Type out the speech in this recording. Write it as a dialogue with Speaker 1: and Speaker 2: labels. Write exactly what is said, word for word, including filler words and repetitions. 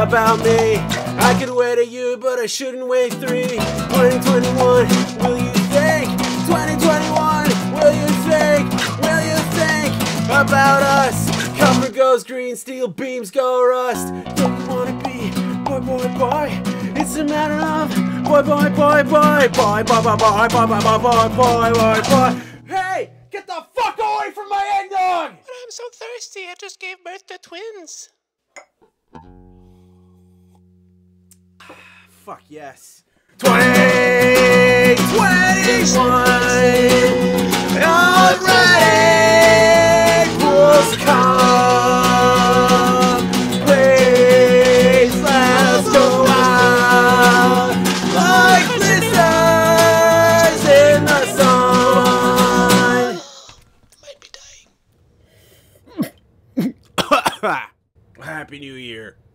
Speaker 1: about me? I could wait a year, but I shouldn't wait three. twenty twenty-one, will you think? twenty twenty-one, will you think? Will you think about us? Copper goes green, steel beams go rust. Don't you wanna be boy, boy, boy? It's a matter of boy, boy, boy, boy, boy, boy, boy, boy, boy, boy, boy, boy, boy, boy, boy. Hey, get the fuck away from my eggnog!
Speaker 2: But I'm so thirsty, I just gave birth to twins.
Speaker 1: Fuck yes. twenty twenty-one, already pools come. Please let us go out like blisters in the sun.
Speaker 2: Might be dying.
Speaker 1: Happy New Year.